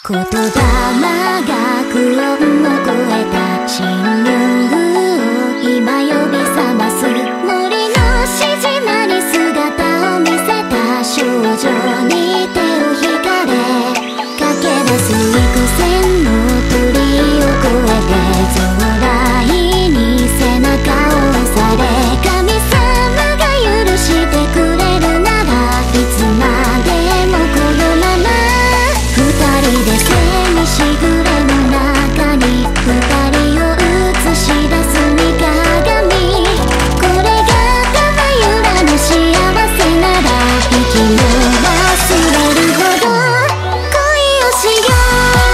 言霊が苦音を超えた親友を今呼び覚ます森のしじまに姿を見せた少女に手を引かれ駆け出す幾千の鳥を越えて将来に背中を押され神様が許してくれるならいつまでもこのまま二人で背にしぐれの中に二人を映し出す三鏡これが玉ゆらの幸せなら息も忘れるほど恋をしよう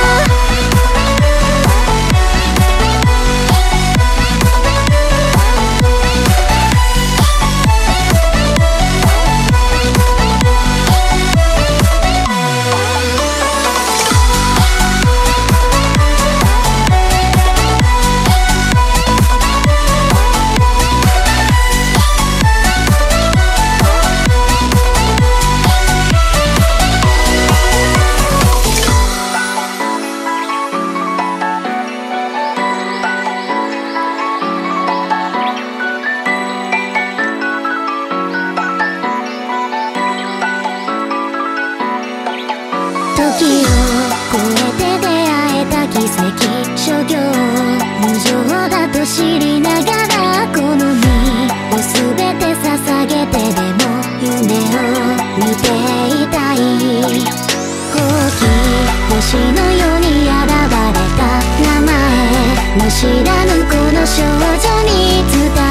時を超えて出会えた奇跡諸行無常だと知りながらこの身を全て捧げてでも夢を見ていたいほうき星のように現れた名前も知らぬこの少女に伝え